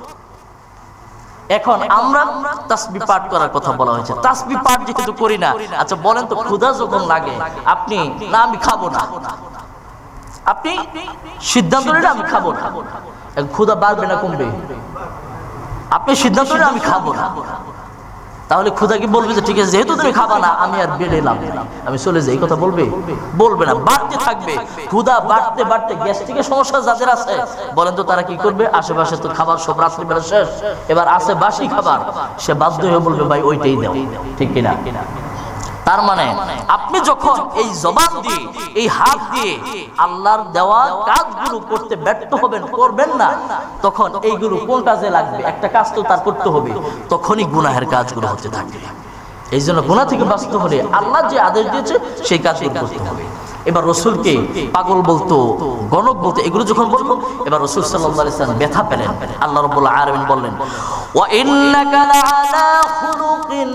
এখন আমরা তাসবিহ পাঠ করার কথা বলা হয়েছে, তাসবিহ পাঠ যেহেতু করি না, আচ্ছা বলেন তো ক্ষুধা যখন লাগে আপনি না আমি খাবো না, আপনি সিদ্ধান্ত নিলে আমি খাবো না, ক্ষুধা বাড়বে না কমবে? আপনি সিদ্ধান্ত নিলে আমি খাবো না, তাহলে ক্ষুধা কি বলবে যে ঠিক আছে যেহেতু তুমি খাবা না আমি আর বেড়ে এলাম, আমি চলে যাই, এই কথা বলবে? বলবে না, বাড়তে থাকবে। ক্ষুধা বাড়তে বাড়তে গ্যাস্ট্রিকের সমস্যা যাদের আছে বলেন তো তারা কি করবে? আশেপাশে তো খাবার সব রাত্রিবেলা শেষ, এবার আছে বাসি খাবার, সে বাধ্য হয়ে বলবে ভাই ওইটাই দাও, ঠিক কিনা? তার মানে আপনি যখন এই জবান দিয়ে, এই হাত দিয়ে আল্লাহর দেওয়া কাজগুলো করতে ব্যর্থ হবেন, করবেন না, তখন এইগুলো কোন কাজে লাগবে? একটা কাজ তো তার করতে হবে, তখনই গুনাহের কাজগুলো হতে থাকবে। এই জন্য গুনাহ থেকে বাঁচতে হলে আল্লাহ যে আদেশ দিয়েছে সেই কাজগুলো করতে হবে। এবার রাসূলকে পাগল বলতো, গণক বলতো, এগুলো যখন বললো এবার রাসূল সাল্লাল্লাহু আলাইহি ওয়াসাল্লাম ব্যথা পেলেন। আল্লাহ রাব্বুল আলামিন বললেন ওয়া ইন্নাকা লাআলা খুলুকিন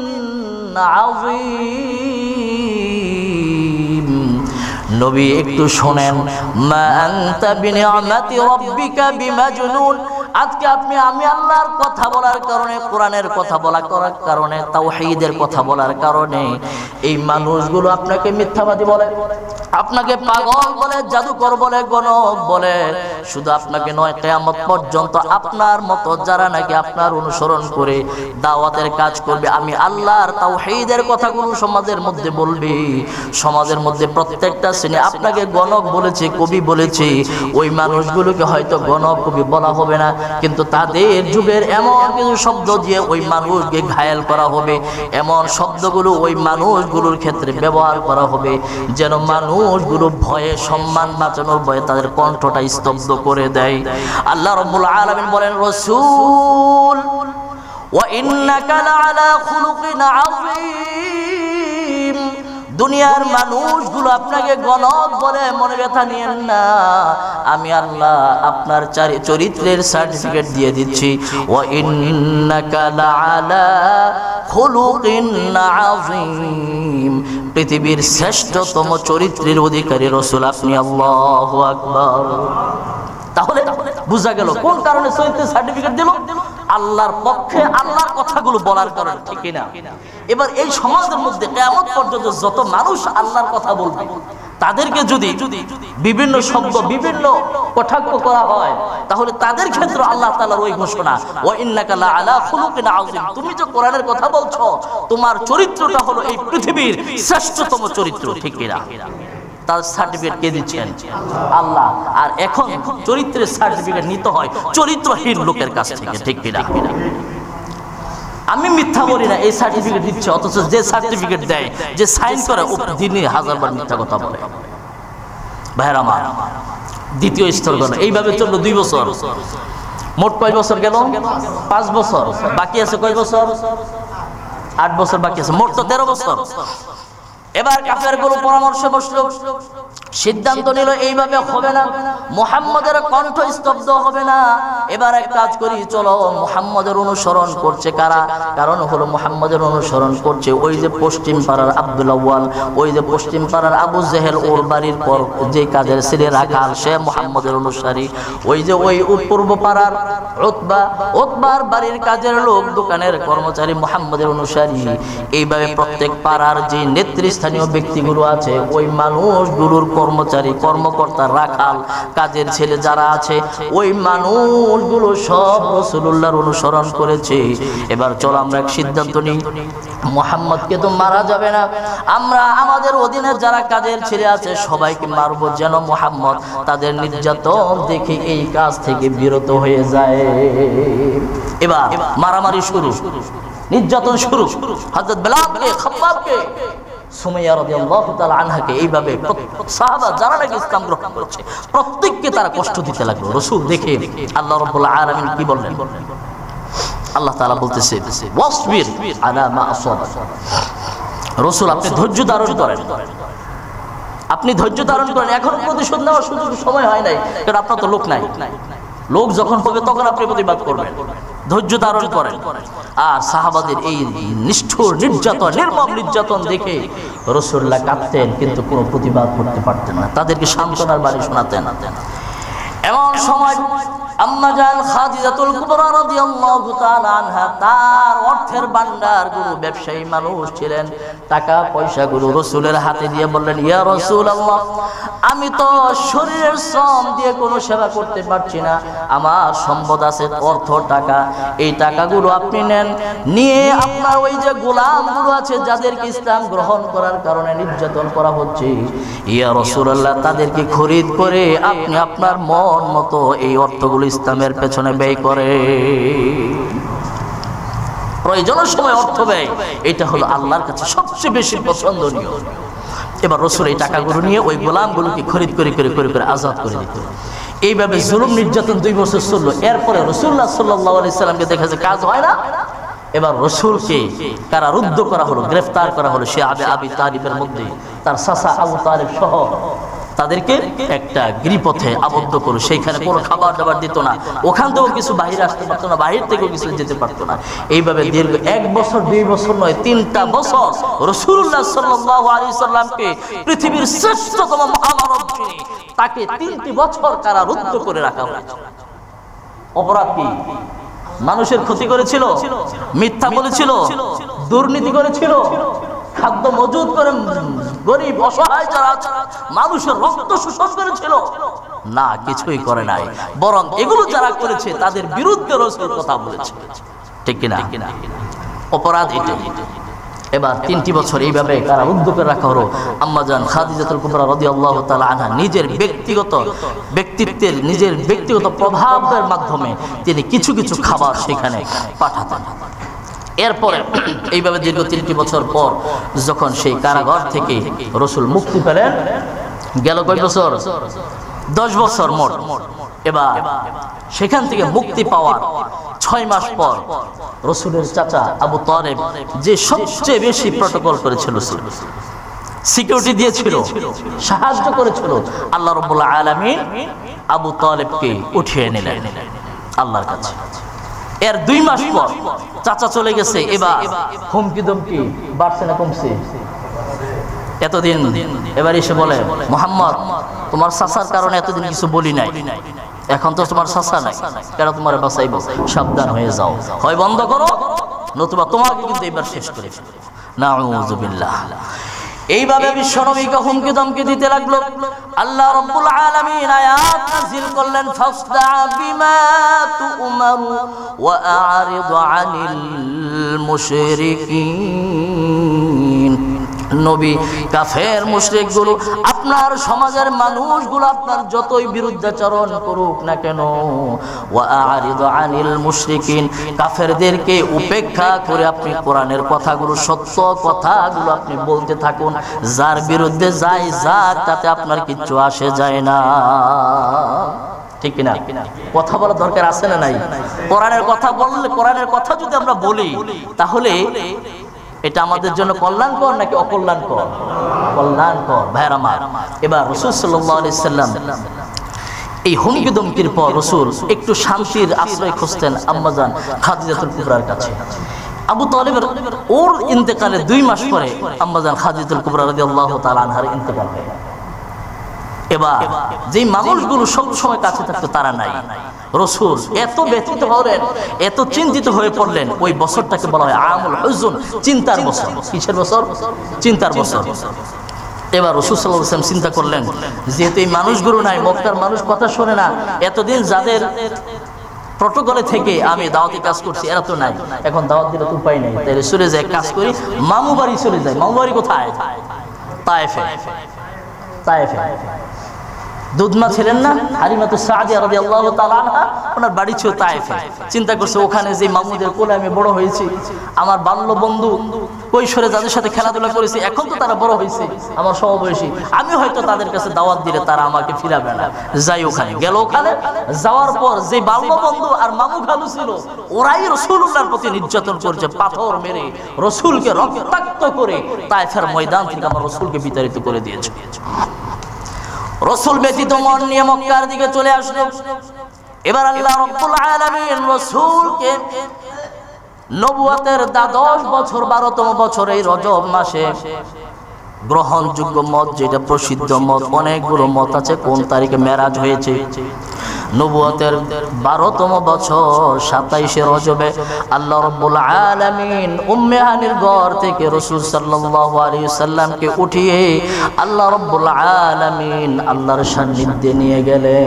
আযীম। নবী একটু শোনেন, মা আনতা বিনিআমাতি রাব্বিকা বিমাজনুন। আজকে আপনি আমি আল্লাহর কথা বলার কারণে, কোরআনের কথা বলা করার কারণে, তাওহীদের কথা বলার কারণে এই মানুষগুলো আপনাকে মিথ্যাবাদী বলে, আপনাকে পাগল বলে, জাদুকর বলে, গণক বলে। শুধু আপনাকে নয়, কিয়ামত পর্যন্ত আপনার মতো যারা নাকি আপনার অনুসরণ করে দাওয়াতের কাজ করবে, আমি আল্লাহর তাওহীদের কথাগুলো সমাজের মধ্যে বলবে, সমাজের মধ্যে প্রত্যেকটা শ্রেণী আপনাকে গণক বলেছে, কবি বলেছে, ওই মানুষগুলোকে হয়তো গণক কবি বলা হবে না, কিন্তু তাদের যুগের এমন কিছু শব্দ দিয়ে ওই মানুষকে ঘায়েল করা হবে, এমন শব্দগুলো ওই মানুষগুলোর ক্ষেত্রে ব্যবহার করা হবে যেন মানুষ মানুষগুলো ভয়ে সম্মান বাঁচানোর ভয়ে তাদের কণ্ঠটা স্তব্ধ করে দেয়। আল্লাহ রাব্বুল আলামিন বলেন, রাসূল ওয়া ইন্নাকা লাআলা খুলুকিন আযীম, দুনিয়ার মানুষগুলো আপনাকে গলত বলে মনে ব্যথা নিয়েন না, আমি আল্লাহ আপনার চরিত্রের সার্টিফিকেট দিয়ে দিচ্ছি। ওয়া ইন্নাকা লাআলা খুলুকিন আযীম, পৃথিবীর শ্রেষ্ঠতম চরিত্রের অধিকারী রাসূল আপনি। আল্লাহু আকবার। তাহলে বুঝা গেল কোন কারণে চরিত্রের সার্টিফিকেট দিল? আল্লাহর পক্ষে আল্লাহর কথাগুলো বলার কারণে, ঠিক না? এবার এই সমাজের মধ্যে কিয়ামত পর্যন্ত যত মানুষ আল্লাহর কথা বলবে তাদেরকে যদি বিভিন্ন শব্দ বিভিন্ন কটাক্ষ করা হয় তাহলে তাদের ক্ষেত্রে আল্লাহ তাআলার ওই ঘোষণা, ওয়া ইন্নাকা লাআলা খুলুকিন আযীম, তুমি যে কোরআনের কথা বলছো তোমার চরিত্রটা হলো এই পৃথিবীর শ্রেষ্ঠতম চরিত্র, ঠিক না? তার সার্টিফিকেট কে দিচ্ছেন? আল্লাহ। আর এখন চরিত্রের সার্টিফিকেট নিতে হয় চরিত্রহীন লোকের কাছ থেকে, ঠিক কিনা? আমি মিথ্যা বলি না, এই সার্টিফিকেট দিচ্ছে, অথচ যে সার্টিফিকেট দেয়, যে সাইন করে, ও দিনে হাজারবার মিথ্যা কথা বলে। ভাইরা আমার, দ্বিতীয় স্তর গেল, এইভাবে চললো দুই বছর। মোট কয় বছর গেল? পাঁচ বছর। বাকি আছে কয় বছর? আট বছর বাকি আছে, মোট তো তেরো বছর। এবার কাফেরগুলো পরামর্শে বসলো, সিদ্ধান্ত নিল এইভাবে হবে না, মুহাম্মদের কণ্ঠ স্তব্ধ হবে না। এবার এক কাজ করি, চলো মুহাম্মদের অনুসরণ করছে কারা? কারণ হলো মুহাম্মদের অনুসরণ করছে ওই যে পশ্চিম পাড়ার আব্দুল আউয়াল, ওই যে পশ্চিম পাড়ার আবু জেহেল, ওর বাড়ির পর যে কাজের ছেলে রাখাল, সে মুহাম্মদের অনুসারী। ওই যে ওই পূর্ব পাড়ার উতবা, উতবার বাড়ির কাজের লোক, দোকানের কর্মচারী মুহাম্মদের অনুসারী। এইভাবে প্রত্যেক পাড়ার যে নেতৃস্থানীয় ব্যক্তিগুলো আছে, ওই মানুষগুলোর কর্মচারী, কর্মকর্তা, রাখাল, কাজের ছেলে যারা আছে, ওই মানুষগুলো সব রাসূলুল্লাহর অনুসরণ করেছে। এবার চলো আমরা এক সিদ্ধান্ত নিই, মুহাম্মদকে তো মারা যাবে না, আমরা আমাদের অধীনে যারা কাজের ছেলে আছে সবাইকে মারবো, যেন মুহাম্মদ তাদের নির্যাতন দেখে এই কাজ থেকে বিরত হয়ে যায়। এবার মারামারি শুরু, নির্যাতন শুরু। হযরত বেলালকে, খাব্বাবকে, সুমাইয়া রাদিয়াল্লাহু তাআলা আনহাকে এইভাবে সাহাবা যারা নাকি ইসলাম গ্রহণ করেছে প্রত্যেককে তারা কষ্ট দিতে লাগলো। রাসূল দেখে আল্লাহ রাব্বুল আলামিন কি বললেন? আল্লাহ তাআলা বলতেছে, ওয়াসবির আলা মা আসাব, রাসূল আপনি ধৈর্য ধারণ করেন, আপনি ধৈর্য ধারণ করেন। এখন প্রতিশোধ নেওয়ার সুযোগ সময় হয় নাই, কারণ আপনার তো লোক নাই। লোক যখন হবে তখন আপনি প্রতিবাদ করবেন, ধৈর্য ধারণ করেন। আর সাহাবাদের এই নিষ্ঠুর নির্যাতন, নির্মম নির্যাতন দেখে রাসূলুল্লাহ কাঁদতেন, কিন্তু কোনো প্রতিবাদ করতে পারতেন না, তাদেরকে সান্ত্বনার বাণী শোনাতেন। এমন সময় আম্মা জান খাদিজাতুল কুবরা রাদিয়াল্লাহু তাআলা আনহা, তার অর্থের ভান্ডার গুলো, ব্যবসায়ী মানুষ ছিলেন, টাকা পয়সা গুলো রাসূলের হাতে দিয়ে বললেন, ইয়া রাসূলুল্লাহ, আমি তো শরীরের শ্রম দিয়ে কোনো সেবা করতে পারছি না, আমার সম্পদ আছে অর্থ, টাকা, এই টাকাগুলো আপনি নেন, নিয়ে আপনার ওই যে গোলামগুলো আছে যাদেরকে ইসলাম গ্রহণ করার কারণে নির্যাতন করা হচ্ছে, ইয়া রাসূলুল্লাহ, তাদেরকে খরিদ করে আপনি আপনার মন মতো এই অর্থগুলো ইসলামের পেছনে ব্যয় করে। প্রয়োজনের সময় অর্থ ব্যয়, এটা হলো আল্লাহর কাছে সবচেয়ে বেশি পছন্দনীয়। এবার রাসূল এই টাকাগুলো নিয়ে ওই গোলামগুলোকে খরিদ করে করে করে করে আজাদ করে দিত। এইভাবে জুলুম নির্যাতন দুই বছর চললো। এরপরে রাসূলুল্লাহ সাল্লাল্লাহু আলাইহি সাল্লামকে দেখা যায় কাজ হয় না, এবার রাসূলকে কারারুদ্ধ করা হলো, গ্রেফতার করা হলো। সে আবে আবি তালিবের মধ্যে তার চাচা আবু তালিব সহ তাদেরকে একটা গিরিপথে আবদ্ধ করে, সেইখানে কোনো খাবার দাবার দিত না, ওখান থেকেও কিছু বাহিরে আসতে পারতো না, বাহির থেকেও কিছু যেতে পারতো না। এইভাবে দীর্ঘ এক বছর, দুই বছর নয়, তিনটা বছর রাসূলুল্লাহ সাল্লাল্লাহু আলাইহি সাল্লামকে, পৃথিবীর শ্রেষ্ঠতম মহামানব যিনি, তাকে তিনটি বছর কারারুদ্ধ করে রাখা হয়েছে। অপরাধ কি? মানুষের ক্ষতি করেছিল, মিথ্যা বলেছিল, দুর্নীতি করেছিল, খাদ্য মজুদ করে গরিব অসহায় যারা মানুষের রক্ত শোষণ করেছিল? না, কিছুই করে নাই। বরং এগুলো যারা করেছে তাদের বিরুদ্ধে রাসূল কথা বলেছে, ঠিক কিনা? অপরাধ এটা। এবার তিনটি বছর এইভাবে কারারুদ্ধ করে রাখা হলো। আম্মা জান খাদিজাতুল কুবরা রাদিয়াল্লাহু তাআলা আনহা নিজের ব্যক্তিগত ব্যক্তিত্বের, নিজের ব্যক্তিগত প্রভাবের মাধ্যমে তিনি কিছু কিছু খাবার সেখানে পাঠাতেন। এরপরে এইভাবে দীর্ঘ তিনটি বছর পর যখন সেই কারাগার থেকে রাসূল মুক্তি পেলেন, গেল কয় বছর? দশ বছর মোট। এবার সেখান থেকে মুক্তি পাওয়ার ছয় মাস পর রাসূলের চাচা আবু তালেব, যে সবচেয়ে বেশি প্রটোকল করেছিল, সিকিউরিটি দিয়েছিল, সাহায্য করেছিল, আল্লাহ রাব্বুল আলামিন আবু তালেবকে উঠিয়ে নিলেন আল্লাহর কাছে। এর দুই মাস পর চাচা চলে গেছে। এবার হুমকি দমকি বাড়ছে না কমছে? এতদিন এবার এসে বলে, মুহাম্মদ তোমার চাচার কারণে এতদিন কিছু বলি নাই, এখন তো তোমার চাচা নাই, কেন তোমার বাঁচাইব, সাবধান হয়ে যাও, হয় বন্ধ করো নতুবা তোমাকে কিন্তু এবার শেষ করে ফেলব। নাউযুবিল্লাহ। এইভাবে বিশ্বনবীকে হুমকি দমকি দিতে লাগলো। আল্লাহ রাব্বুল আলামিন আয়াত নাযিল করলেন, ফাসদা বিমা তু'মারু ওয়া আ'রিদ আনিল মুশরিকিন। নবী, কাফের মুশরিকগুলো, আপনার সমাজের মানুষগুলো আপনার যতই বিরুদ্ধাচরণ করুক না কেন, ওয়া আ'রিদ আনিল মুশরিকিন, কাফেরদেরকে উপেক্ষা করে আপনি কোরআনের কথাগুলো, সত্য কথাগুলো আপনি বলতে থাকুন। যার বিরুদ্ধে যাই যাক, তাতে আপনার কিচ্ছু আসে যায় না। ঠিক কিনা? কথা বলার দরকার আছে না নাই? কোরআনের কথা বললে, কোরআনের কথা যদি আমরা বলি, তাহলে এটা আমাদের জন্য কল্যাণকর নাকি অকল্যাণকর? কল্যাণকর। ভাইরা আমার, এবার রাসূল সাল্লাল্লাহু আলাইহি সাল্লাম এই হুমকি দমকির পর রাসূল একটু শান্তির আশ্রয় খুঁজতেন আম্মাজান খাদিজাতুল কুবরার কাছে। আবু তালেবের ওর ইন্তেকালের দুই মাস পরে আম্মাজান খাদিজাতুল কুবরা রাদিয়াল্লাহু তাআলা আনহার ইন্তেকাল হয়। এবার যে মানুষগুলো সব সময় কাছে থাকতো তারা নাই। রাসূল এত ব্যথিত হলেন, এত চিন্তিত হয়ে পড়লেন, ওই বছরটাকে বলা হয় আমুল হুজুন, চিন্তার বছর। কিসের বছর? চিন্তার বছর। এবার রাসূল সাল্লাল্লাহু আলাইহি ওয়াসাল্লাম চিন্তা করলেন, যেহেতু এই মানুষগুলো নাই, মক্কার মানুষ কথা শোনে না, এতদিন যাদের প্রটোকলে থেকে আমি দাওয়াতি কাজ করছি এরা তো নাই, এখন দাওয়াত দিলে তো উপায় নেই, তাহলে চলে যায়, কাজ করি, মামু বাড়ি চলে যায়। মামু বাড়ি কোথায়? তায়েফে। তায়েফে দুধমা ছিলেন না হালিমাতু সাদিয়া রাদিয়াল্লাহু তাআলা আনহা, ওনার বাড়ি ছিল তায়েফে। চিন্তা করছে, ওখানে যে মামুদের কোলে আমি বড় হয়েছি, আমার বাল্য বন্ধু কৈশোরে যাদের সাথে খেলাধুলা করেছি, এখন তো তারা বড় হয়েছে, আমার সমবয়সী, আমি হয়তো তাদের কাছে দাওয়াত দিলে তারা আমাকে ফিরাবে না, যাই ওখানে। গেল ওখানে, যাওয়ার পর যে বাল্য বন্ধু আর মামু খালু ছিল, ওরাই রাসূলুল্লাহর প্রতি নির্যাতন করছে, পাথর মেরে রাসূলকে রক্তাক্ত করে তায়েফের ময়দান থেকে আমার রাসূলকে বিতাড়িত করে দিয়েছে। রাসূল ব্যতীত মন নিয়ে মক্কার দিকে চলে আসলো। এবার আল্লাহ রাব্বুল আলামিন রাসূলকে নবুয়তের দ্বাদশ বছর, বারোতম বছর এই রজব মাসে, গ্রহণযোগ্য মত যেটা প্রসিদ্ধ মত, অনেকগুলো মত আছে কোন তারিখে মেরাজ হয়েছে। নবুয়তের বারোতম বছর সাতাইশে রজবে আল্লাহ রাব্বুল আলামিন উম্মে হানির ঘর থেকে রাসূল সাল্লাল্লাহু আলাইহি ওয়াসাল্লামকে উঠিয়ে আল্লাহ রাব্বুল আলামিন আল্লাহর সান্নিধ্যে নিয়ে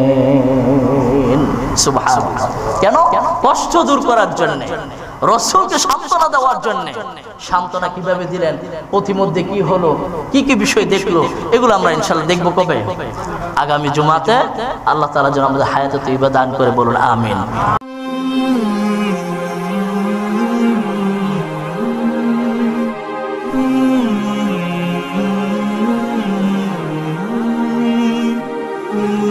গেলেন। সুবহানাল্লাহ। কেন? কষ্ট দূর করার জন্য, রাসূলকে সান্ত্বনা দেওয়ার জন্য। সান্ত্বনা কিভাবে দিলেন, পথিমধ্যে কি হলো, কি কি বিষয় দেখলো, এগুলো আমরা ইনশাআল্লাহ দেখব কবে? আগামী জুমাতে। আল্লাহ তাআলা যেন আমাদের হায়াতে তৈয়বা দান করে, বলুন আমিন। Mm-hmm.